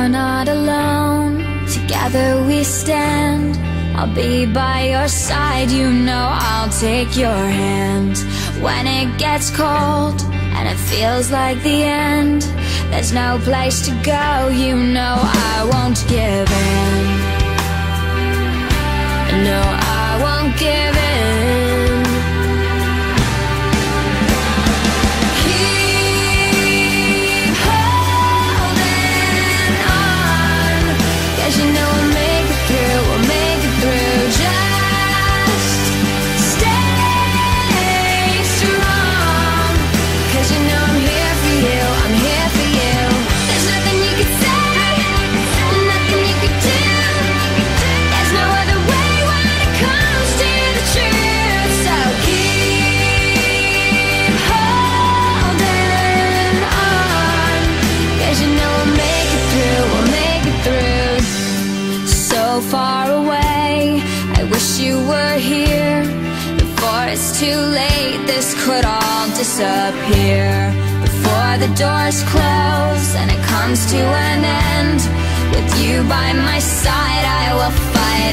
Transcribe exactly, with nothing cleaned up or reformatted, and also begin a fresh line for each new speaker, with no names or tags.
You're not alone, together we stand. I'll be by your side, you know I'll take your hand. When it gets cold and it feels like the end, there's no place to go, you know I won't give in. No, I won't give in. Keep holding on, 'cause you know we'll make it through, we'll make it through. Just stay strong, 'cause you know I'm here for you, I'm here for you. There's nothing you could say, nothing you could do. There's no other way when it comes to the truth. So keep holding on, 'cause you know we'll make it through, we'll make it through. So far away, I wish you were here. Before it's too late, this could all disappear. Before the doors close and it comes to an end, with you by my side I will fight